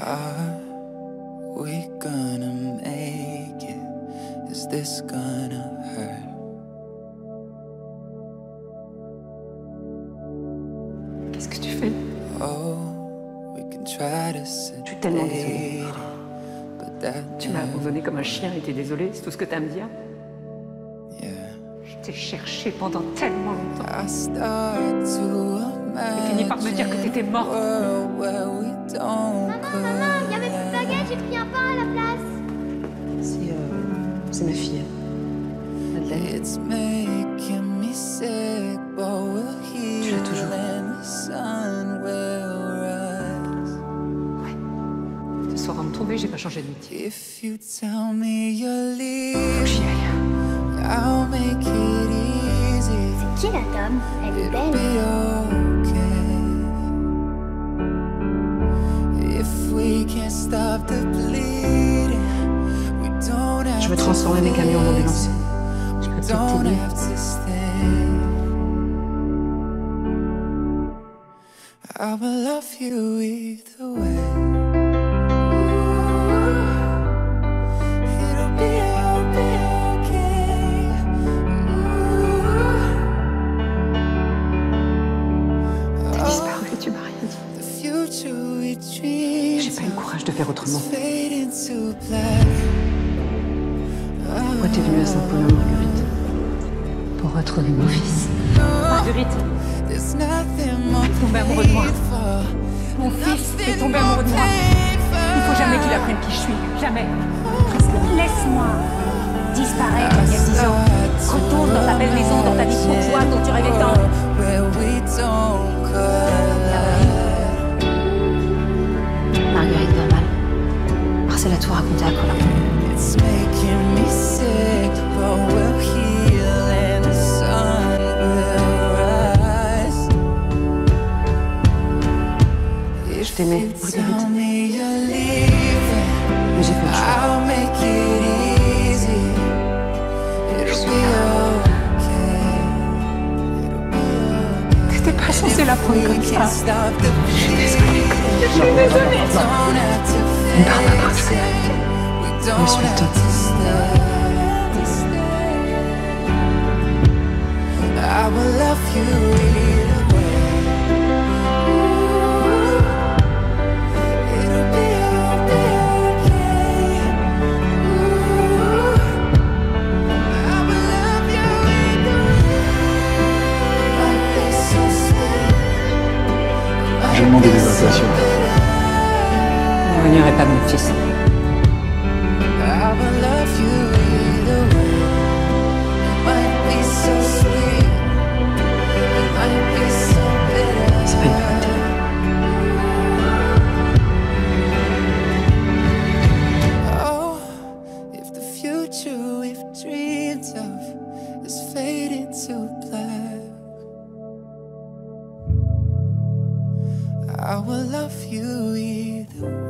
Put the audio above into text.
Are we gonna make it? Is this gonna hurt? Qu'est-ce que tu fais? Oh, we can try to Je suis tellement désolée. but that Tu m'as abandonné comme un chien et t'es désolée, c'est tout ce que t'as à me dire? yeah. Je t'ai cherché pendant tellement longtemps. I start to J'ai fini par me dire que t'étais morte. Maman, il y avait plus de baguette, j'ai pris un pain à la place. C'est ma fille. Madeleine. It's making me sick, but we'll heal Tu l'as toujours. and the sun will rise. Ouais. Ce soir, en me trouver, j'ai pas changé de métier. If you tell me you're Faut que leaving, j'y aille. I'll make it easy. C'est qui la dame? Elle est It'll belle. be okay. If we can't stop the bleeding, we don't have Je veux transformer mes camions en ambulance. Je peux peut-être don't t'aider. have to stay. I will love you either way. It'll be okay. T'as disparu et tu m'as rien dit. The future we dreamed J'ai pas eu le courage de faire autrement. fade into black. Pourquoi t'es venue à Saint-Paulin, Marguerite? Pour retrouver mon fils. Marguerite, There's nothing more tombé amoureux de moi. painful. Mon fils est tombé amoureux de moi. Il faut jamais qu'il apprenne qui je suis. Jamais. Laisse-moi disparaître il y a 10 ans. Retourne dans ta belle maison, dans ta vie de bourgeois dont tu rêvais tant. Where we don't collide. Marguerite va mal. Marcel a tout raconté à Colin. It's making me sick, but we'll heal and the sun will rise. Je t'aimais, If you tell Marguerite. me you're leaving, Mais j'ai fait le choix. I'll make it easy. It'll be okay. It'll be okay. T'étais pas censé la prendre We comme can't ça. stop the bleeding. Je suis désolée. Don't have to Ne pars pas, fix it. We don't Prends soin de have toi. to stay. I will love you either way. It'll be okay. I will love you either way. Might be so sweet. J'ai demandé des invitations. Ne renierai pas mon fils. I will love you either way. It might be so sweet. It might be so bitter. C'est pas une bonne idée. Oh, if the future we've dreamed of is fading to black, I will love you either way.